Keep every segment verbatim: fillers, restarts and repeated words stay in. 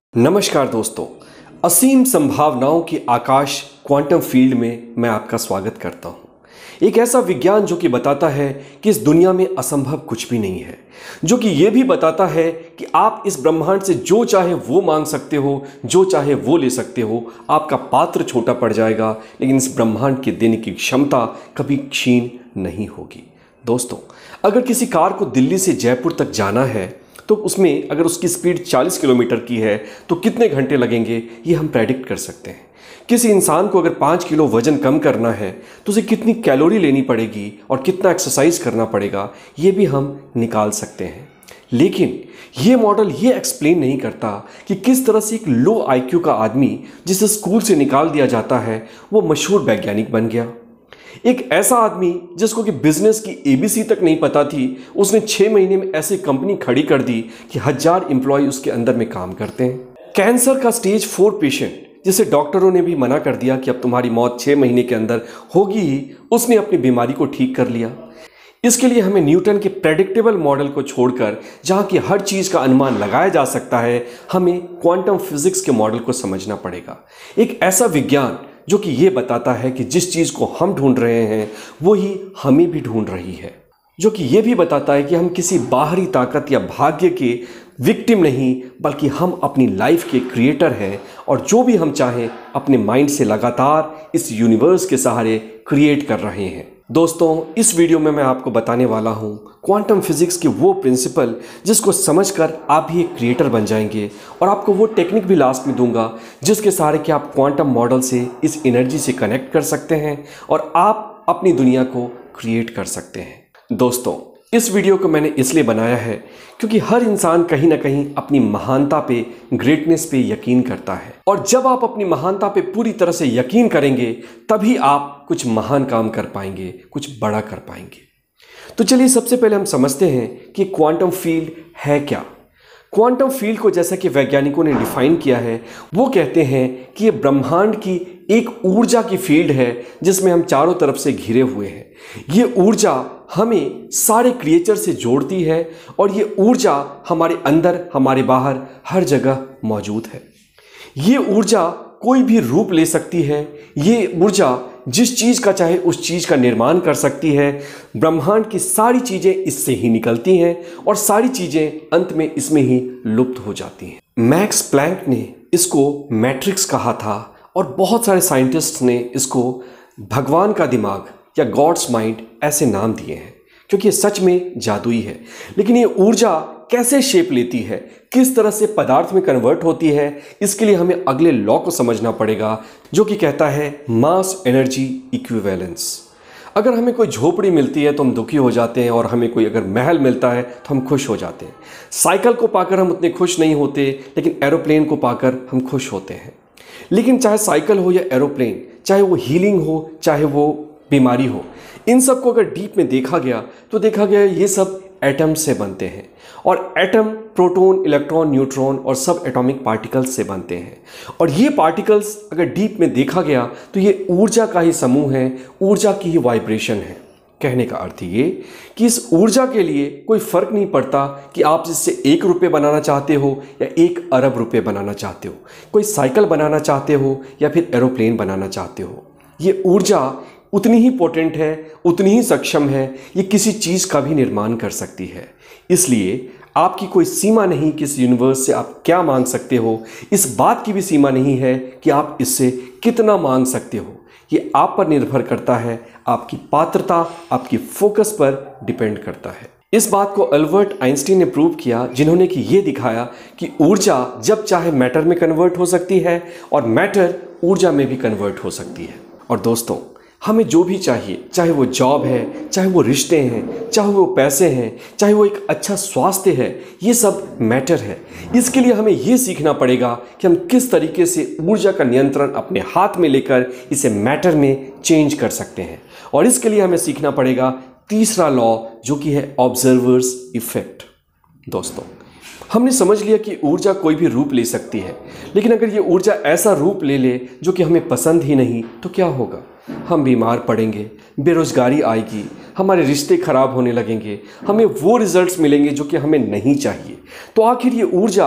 नमस्कार दोस्तों, असीम संभावनाओं के आकाश क्वांटम फील्ड में मैं आपका स्वागत करता हूं। एक ऐसा विज्ञान जो कि बताता है कि इस दुनिया में असंभव कुछ भी नहीं है, जो कि यह भी बताता है कि आप इस ब्रह्मांड से जो चाहे वो मांग सकते हो, जो चाहे वो ले सकते हो। आपका पात्र छोटा पड़ जाएगा, लेकिन इस ब्रह्मांड के देने की क्षमता कभी क्षीण नहीं होगी। दोस्तों, अगर किसी कार को दिल्ली से जयपुर तक जाना है तो उसमें अगर उसकी स्पीड चालीस किलोमीटर की है तो कितने घंटे लगेंगे, ये हम प्रेडिक्ट कर सकते हैं। किसी इंसान को अगर पाँच किलो वजन कम करना है तो उसे कितनी कैलोरी लेनी पड़ेगी और कितना एक्सरसाइज करना पड़ेगा, ये भी हम निकाल सकते हैं। लेकिन ये मॉडल ये एक्सप्लेन नहीं करता कि किस तरह से एक लो आईक्यू का आदमी जिसे स्कूल से निकाल दिया जाता है वो मशहूर वैज्ञानिक बन गया। एक ऐसा आदमी जिसको कि बिजनेस की एबीसी तक नहीं पता थी, उसने छह महीने में ऐसी कंपनी खड़ी कर दी कि हजार एम्प्लॉय उसके अंदर में काम करते हैं। कैंसर का स्टेज फोर पेशेंट जिसे डॉक्टरों ने भी मना कर दिया कि अब तुम्हारी मौत छह महीने के अंदर होगी ही, उसने अपनी बीमारी को ठीक कर लिया। इसके लिए हमें न्यूटन के प्रेडिक्टेबल मॉडल को छोड़कर, जहां की हर चीज का अनुमान लगाया जा सकता है, हमें क्वांटम फिजिक्स के मॉडल को समझना पड़ेगा। एक ऐसा विज्ञान जो कि ये बताता है कि जिस चीज को हम ढूंढ रहे हैं वो ही हमें भी ढूंढ रही है, जो कि ये भी बताता है कि हम किसी बाहरी ताकत या भाग्य के विक्टिम नहीं, बल्कि हम अपनी लाइफ के क्रिएटर हैं और जो भी हम चाहें अपने माइंड से लगातार इस यूनिवर्स के सहारे क्रिएट कर रहे हैं। दोस्तों, इस वीडियो में मैं आपको बताने वाला हूं क्वांटम फिजिक्स के वो प्रिंसिपल जिसको समझकर आप भी एक क्रिएटर बन जाएंगे, और आपको वो टेक्निक भी लास्ट में दूंगा जिसके सहारे कि आप क्वांटम मॉडल से इस एनर्जी से कनेक्ट कर सकते हैं और आप अपनी दुनिया को क्रिएट कर सकते हैं। दोस्तों, इस वीडियो को मैंने इसलिए बनाया है क्योंकि हर इंसान कहीं ना कहीं अपनी महानता पे, ग्रेटनेस पे यकीन करता है, और जब आप अपनी महानता पे पूरी तरह से यकीन करेंगे तभी आप कुछ महान काम कर पाएंगे, कुछ बड़ा कर पाएंगे। तो चलिए सबसे पहले हम समझते हैं कि क्वांटम फील्ड है क्या। क्वांटम फील्ड को जैसा कि वैज्ञानिकों ने डिफाइन किया है, वो कहते हैं कि ये ब्रह्मांड की एक ऊर्जा की फील्ड है जिसमें हम चारों तरफ से घिरे हुए हैं। ये ऊर्जा हमें सारे क्रिएचर से जोड़ती है और ये ऊर्जा हमारे अंदर, हमारे बाहर, हर जगह मौजूद है। ये ऊर्जा कोई भी रूप ले सकती है। ये ऊर्जा जिस चीज का चाहे उस चीज का निर्माण कर सकती है। ब्रह्मांड की सारी चीजें इससे ही निकलती हैं और सारी चीजें अंत में इसमें ही लुप्त हो जाती हैं। मैक्स प्लैंक ने इसको मैट्रिक्स कहा था और बहुत सारे साइंटिस्ट्स ने इसको भगवान का दिमाग या गॉड्स माइंड ऐसे नाम दिए हैं, क्योंकि ये सच में जादुई है। लेकिन ये ऊर्जा कैसे शेप लेती है, किस तरह से पदार्थ में कन्वर्ट होती है, इसके लिए हमें अगले लॉ को समझना पड़ेगा, जो कि कहता है मास एनर्जी इक्विवेलेंस। अगर हमें कोई झोपड़ी मिलती है तो हम दुखी हो जाते हैं, और हमें कोई अगर महल मिलता है तो हम खुश हो जाते हैं। साइकिल को पाकर हम उतने खुश नहीं होते, लेकिन एरोप्लेन को पाकर हम खुश होते हैं। लेकिन चाहे साइकिल हो या एरोप्लेन, चाहे वो हीलिंग हो, चाहे वो बीमारी हो, इन सब को अगर डीप में देखा गया तो देखा गया ये सब एटम से बनते हैं, और एटम प्रोटॉन, इलेक्ट्रॉन, न्यूट्रॉन और सब एटॉमिक पार्टिकल्स से बनते हैं। और ये पार्टिकल्स अगर डीप में देखा गया तो ये ऊर्जा का ही समूह है, ऊर्जा की ही वाइब्रेशन है। कहने का अर्थ ये कि इस ऊर्जा के लिए कोई फर्क नहीं पड़ता कि आप इससे एक रुपये बनाना चाहते हो या एक अरब रुपये बनाना चाहते हो, कोई साइकिल बनाना चाहते हो या फिर एरोप्लेन बनाना चाहते हो। ये ऊर्जा उतनी ही पोटेंट है, उतनी ही सक्षम है, ये किसी चीज़ का भी निर्माण कर सकती है। इसलिए आपकी कोई सीमा नहीं कि इस यूनिवर्स से आप क्या मांग सकते हो। इस बात की भी सीमा नहीं है कि आप इससे कितना मांग सकते हो। ये आप पर निर्भर करता है, आपकी पात्रता, आपकी फोकस पर डिपेंड करता है। इस बात को अल्बर्ट आइंस्टीन ने प्रूव किया, जिन्होंने कि ये दिखाया कि ऊर्जा जब चाहे मैटर में कन्वर्ट हो सकती है और मैटर ऊर्जा में भी कन्वर्ट हो सकती है। और दोस्तों, हमें जो भी चाहिए, चाहे वो जॉब है, चाहे वो रिश्ते हैं, चाहे वो पैसे हैं, चाहे वो एक अच्छा स्वास्थ्य है, ये सब मैटर है। इसके लिए हमें ये सीखना पड़ेगा कि हम किस तरीके से ऊर्जा का नियंत्रण अपने हाथ में लेकर इसे मैटर में चेंज कर सकते हैं। और इसके लिए हमें सीखना पड़ेगा तीसरा लॉ, जो कि है ऑब्जर्वर्स इफेक्ट। दोस्तों, हमने समझ लिया कि ऊर्जा कोई भी रूप ले सकती है, लेकिन अगर ये ऊर्जा ऐसा रूप ले ले जो कि हमें पसंद ही नहीं तो क्या होगा? हम बीमार पड़ेंगे, बेरोजगारी आएगी, हमारे रिश्ते खराब होने लगेंगे, हमें वो रिजल्ट्स मिलेंगे जो कि हमें नहीं चाहिए। तो आखिर ये ऊर्जा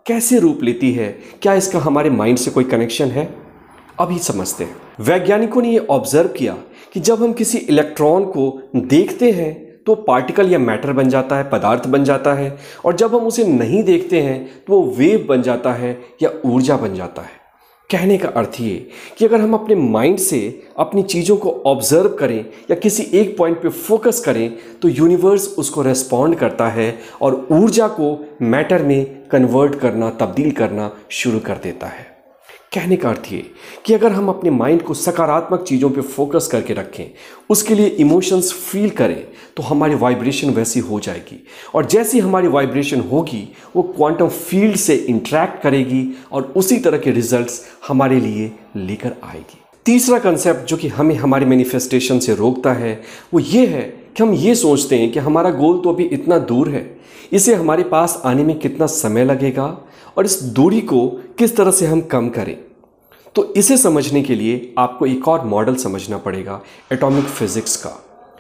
कैसे रूप लेती है, क्या इसका हमारे माइंड से कोई कनेक्शन है, अभी समझते हैं। वैज्ञानिकों ने ये ऑब्जर्व किया कि जब हम किसी इलेक्ट्रॉन को देखते हैं तो पार्टिकल या मैटर बन जाता है, पदार्थ बन जाता है, और जब हम उसे नहीं देखते हैं तो वो वेव बन जाता है या ऊर्जा बन जाता है। कहने का अर्थ ये कि अगर हम अपने माइंड से अपनी चीज़ों को ऑब्जर्व करें या किसी एक पॉइंट पे फोकस करें तो यूनिवर्स उसको रेस्पॉन्ड करता है और ऊर्जा को मैटर में कन्वर्ट करना, तब्दील करना शुरू कर देता है। कहने का अर्थ ये कि अगर हम अपने माइंड को सकारात्मक चीज़ों पे फोकस करके रखें, उसके लिए इमोशंस फील करें, तो हमारी वाइब्रेशन वैसी हो जाएगी, और जैसी हमारी वाइब्रेशन होगी वो क्वांटम फील्ड से इंटरैक्ट करेगी और उसी तरह के रिजल्ट्स हमारे लिए लेकर आएगी। तीसरा कंसेप्ट जो कि हमें हमारे मैनिफेस्टेशन से रोकता है वो ये है कि हम ये सोचते हैं कि हमारा गोल तो अभी इतना दूर है, इसे हमारे पास आने में कितना समय लगेगा और इस दूरी को किस तरह से हम कम करें। तो इसे समझने के लिए आपको एक और मॉडल समझना पड़ेगा, एटॉमिक फिजिक्स का।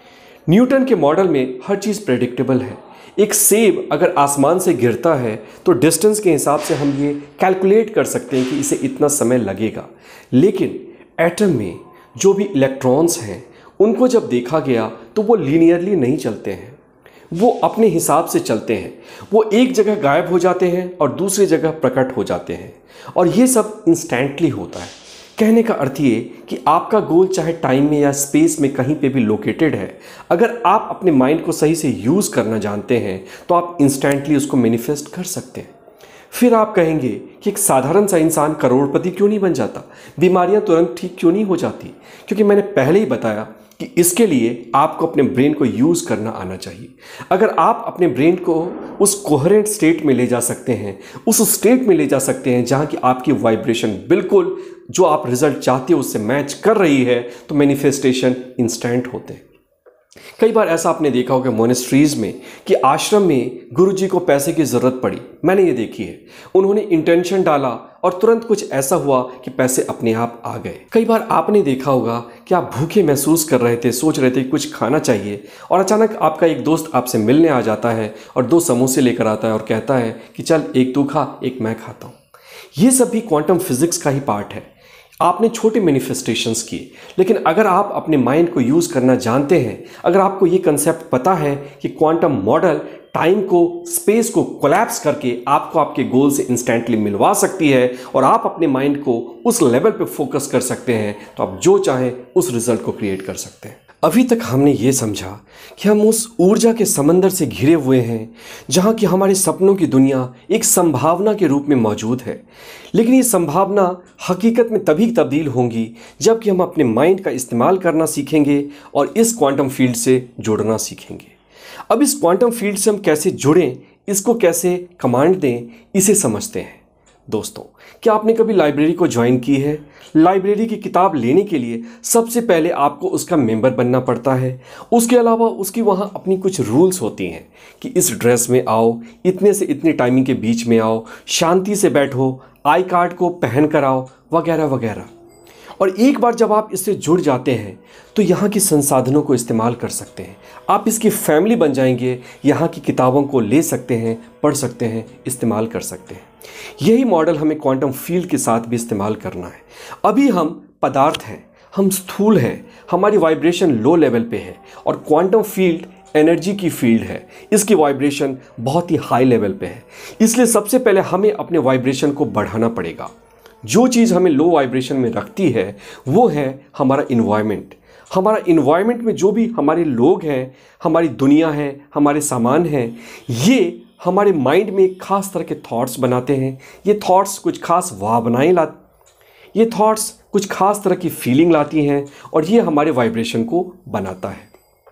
न्यूटन के मॉडल में हर चीज़ प्रेडिक्टेबल है। एक सेब अगर आसमान से गिरता है तो डिस्टेंस के हिसाब से हम ये कैलकुलेट कर सकते हैं कि इसे इतना समय लगेगा, लेकिन एटम में जो भी इलेक्ट्रॉन्स हैं उनको जब देखा गया तो वो लीनियरली नहीं चलते हैं, वो अपने हिसाब से चलते हैं। वो एक जगह गायब हो जाते हैं और दूसरी जगह प्रकट हो जाते हैं, और ये सब इंस्टेंटली होता है। कहने का अर्थ ये कि आपका गोल चाहे टाइम में या स्पेस में कहीं पे भी लोकेटेड है, अगर आप अपने माइंड को सही से यूज़ करना जानते हैं तो आप इंस्टेंटली उसको मैनिफेस्ट कर सकते हैं। फिर आप कहेंगे कि एक साधारण सा इंसान करोड़पति क्यों नहीं बन जाता, बीमारियां तुरंत ठीक क्यों नहीं हो जाती? क्योंकि मैंने पहले ही बताया कि इसके लिए आपको अपने ब्रेन को यूज़ करना आना चाहिए। अगर आप अपने ब्रेन को उस कोहेरेंट स्टेट में ले जा सकते हैं, उस स्टेट में ले जा सकते हैं जहाँ की आपकी वाइब्रेशन बिल्कुल जो आप रिजल्ट चाहते हो उससे मैच कर रही है, तो मैनिफेस्टेशन इंस्टेंट होते हैं। कई बार ऐसा आपने देखा होगा मोनेस्ट्रीज में कि आश्रम में गुरुजी को पैसे की ज़रूरत पड़ी, मैंने ये देखी है। उन्होंने इंटेंशन डाला और तुरंत कुछ ऐसा हुआ कि पैसे अपने आप आ गए। कई बार आपने देखा होगा कि आप भूखे महसूस कर रहे थे, सोच रहे थे कि कुछ खाना चाहिए, और अचानक आपका एक दोस्त आपसे मिलने आ जाता है और दो समोसे लेकर आता है और कहता है कि चल एक तू खा, एक मैं खाता हूँ। ये सब भी क्वांटम फिजिक्स का ही पार्ट है। आपने छोटे मैनिफेस्टेशंस किए, लेकिन अगर आप अपने माइंड को यूज़ करना जानते हैं, अगर आपको ये कंसेप्ट पता है कि क्वांटम मॉडल टाइम को, स्पेस को कोलैप्स करके आपको आपके गोल से इंस्टेंटली मिलवा सकती है और आप अपने माइंड को उस लेवल पे फोकस कर सकते हैं, तो आप जो चाहें उस रिजल्ट को क्रिएट कर सकते हैं। अभी तक हमने ये समझा कि हम उस ऊर्जा के समंदर से घिरे हुए हैं जहाँ की हमारे सपनों की दुनिया एक संभावना के रूप में मौजूद है, लेकिन ये संभावना हकीकत में तभी तब्दील होंगी जबकि हम अपने माइंड का इस्तेमाल करना सीखेंगे और इस क्वांटम फील्ड से जुड़ना सीखेंगे। अब इस क्वांटम फील्ड से हम कैसे जुड़ें, इसको कैसे कमांड दें, इसे समझते हैं। दोस्तों, क्या आपने कभी लाइब्रेरी को ज्वाइन की है? लाइब्रेरी की किताब लेने के लिए सबसे पहले आपको उसका मेंबर बनना पड़ता है। उसके अलावा उसकी वहाँ अपनी कुछ रूल्स होती हैं कि इस ड्रेस में आओ, इतने से इतनी टाइमिंग के बीच में आओ, शांति से बैठो, आई कार्ड को पहन कर आओ, वगैरह वगैरह। और एक बार जब आप इससे जुड़ जाते हैं तो यहाँ की संसाधनों को इस्तेमाल कर सकते हैं। आप इसकी फैमिली बन जाएंगे, यहाँ की किताबों को ले सकते हैं, पढ़ सकते हैं, इस्तेमाल कर सकते हैं। यही मॉडल हमें क्वांटम फील्ड के साथ भी इस्तेमाल करना है। अभी हम पदार्थ हैं, हम स्थूल हैं, हमारी वाइब्रेशन लो लेवल पे है, और क्वांटम फील्ड एनर्जी की फील्ड है, इसकी वाइब्रेशन बहुत ही हाई लेवल पे है। इसलिए सबसे पहले हमें अपने वाइब्रेशन को बढ़ाना पड़ेगा। जो चीज़ हमें लो वाइब्रेशन में रखती है वो है हमारा इन्वायरमेंट। हमारा इन्वायरमेंट में जो भी हमारे लोग हैं, हमारी दुनिया है, हमारे सामान हैं, ये हमारे माइंड में एक खास तरह के थॉट्स बनाते हैं। ये थॉट्स कुछ खास भावनाएं ला ये थॉट्स कुछ खास तरह की फीलिंग लाती हैं और ये हमारे वाइब्रेशन को बनाता है।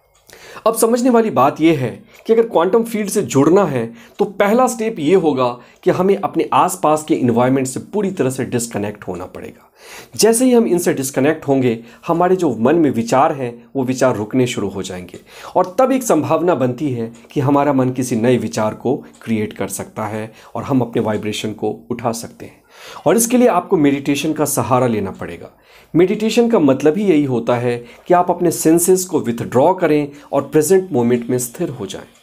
अब समझने वाली बात यह है कि अगर क्वांटम फील्ड से जुड़ना है तो पहला स्टेप ये होगा कि हमें अपने आसपास के इन्वायरमेंट से पूरी तरह से डिस्कनेक्ट होना पड़ेगा। जैसे ही हम इनसे डिस्कनेक्ट होंगे, हमारे जो मन में विचार हैं वो विचार रुकने शुरू हो जाएंगे, और तब एक संभावना बनती है कि हमारा मन किसी नए विचार को क्रिएट कर सकता है और हम अपने वाइब्रेशन को उठा सकते हैं। और इसके लिए आपको मेडिटेशन का सहारा लेना पड़ेगा। मेडिटेशन का मतलब ही यही होता है कि आप अपने सेंसेस को विथड्रॉ करें और प्रेजेंट मोमेंट में स्थिर हो जाएं।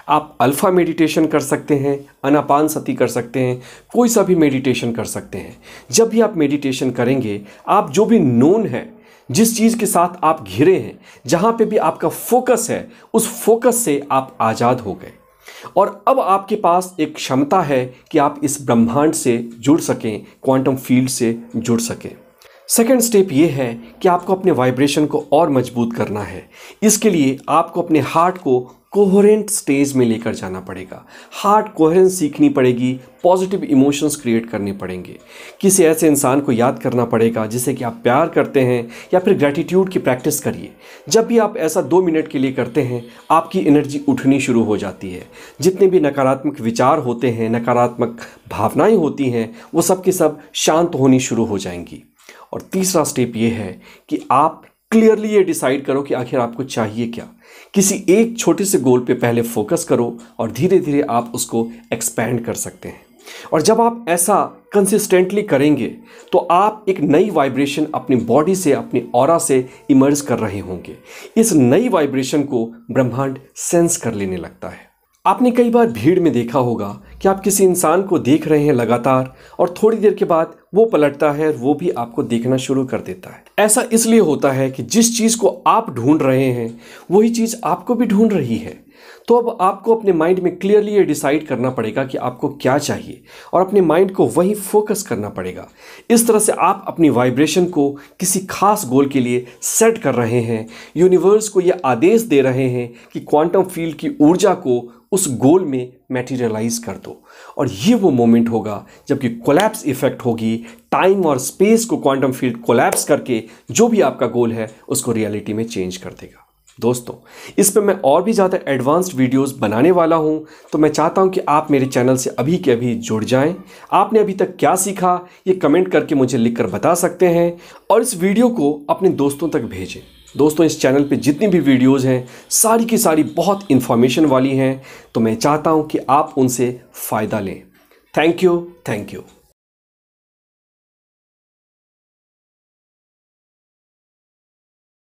आप अल्फा मेडिटेशन कर सकते हैं, आनापानसति कर सकते हैं, कोई सा भी मेडिटेशन कर सकते हैं। जब भी आप मेडिटेशन करेंगे, आप जो भी नोन है, जिस चीज़ के साथ आप घिरे हैं, जहाँ पे भी आपका फोकस है, उस फोकस से आप आज़ाद हो गए और अब आपके पास एक क्षमता है कि आप इस ब्रह्मांड से जुड़ सकें, क्वांटम फील्ड से जुड़ सकें। सेकेंड स्टेप ये है कि आपको अपने वाइब्रेशन को और मजबूत करना है। इसके लिए आपको अपने हार्ट को कोहेरेंट स्टेज में लेकर जाना पड़ेगा। हार्ट कोहेरेंस सीखनी पड़ेगी, पॉजिटिव इमोशंस क्रिएट करने पड़ेंगे। किसी ऐसे इंसान को याद करना पड़ेगा जिसे कि आप प्यार करते हैं, या फिर ग्रैटिट्यूड की प्रैक्टिस करिए। जब भी आप ऐसा दो मिनट के लिए करते हैं, आपकी एनर्जी उठनी शुरू हो जाती है। जितने भी नकारात्मक विचार होते हैं, नकारात्मक भावनाएं होती हैं, वो सब की सब शांत होनी शुरू हो जाएंगी। और तीसरा स्टेप ये है कि आप क्लियरली ये डिसाइड करो कि आखिर आपको चाहिए क्या। किसी एक छोटे से गोल पे पहले फोकस करो और धीरे धीरे आप उसको एक्सपैंड कर सकते हैं। और जब आप ऐसा कंसिस्टेंटली करेंगे तो आप एक नई वाइब्रेशन अपनी बॉडी से, अपनी ऑरा से इमर्ज कर रहे होंगे। इस नई वाइब्रेशन को ब्रह्मांड सेंस कर लेने लगता है। आपने कई बार भीड़ में देखा होगा कि आप किसी इंसान को देख रहे हैं लगातार, और थोड़ी देर के बाद वो पलटता है और वो भी आपको देखना शुरू कर देता है। ऐसा इसलिए होता है कि जिस चीज़ को आप ढूंढ रहे हैं, वही चीज़ आपको भी ढूंढ रही है। तो अब आपको अपने माइंड में क्लियरली ये डिसाइड करना पड़ेगा कि आपको क्या चाहिए, और अपने माइंड को वही फोकस करना पड़ेगा। इस तरह से आप अपनी वाइब्रेशन को किसी खास गोल के लिए सेट कर रहे हैं। यूनिवर्स को ये आदेश दे रहे हैं कि क्वांटम फील्ड की ऊर्जा को उस गोल में मैटेरियलाइज कर दो। और ये वो मोमेंट होगा जबकि कोलैप्स इफेक्ट होगी। टाइम और स्पेस को क्वांटम फील्ड कोलैप्स करके जो भी आपका गोल है उसको रियलिटी में चेंज कर देगा। दोस्तों, इस पे मैं और भी ज़्यादा एडवांस्ड वीडियोस बनाने वाला हूं, तो मैं चाहता हूं कि आप मेरे चैनल से अभी के अभी जुड़ जाएं। आपने अभी तक क्या सीखा, ये कमेंट करके मुझे लिखकर बता सकते हैं, और इस वीडियो को अपने दोस्तों तक भेजें। दोस्तों, इस चैनल पे जितनी भी वीडियोस हैं, सारी की सारी बहुत इन्फॉर्मेशन वाली हैं, तो मैं चाहता हूं कि आप उनसे फ़ायदा लें। Thank you, thank you.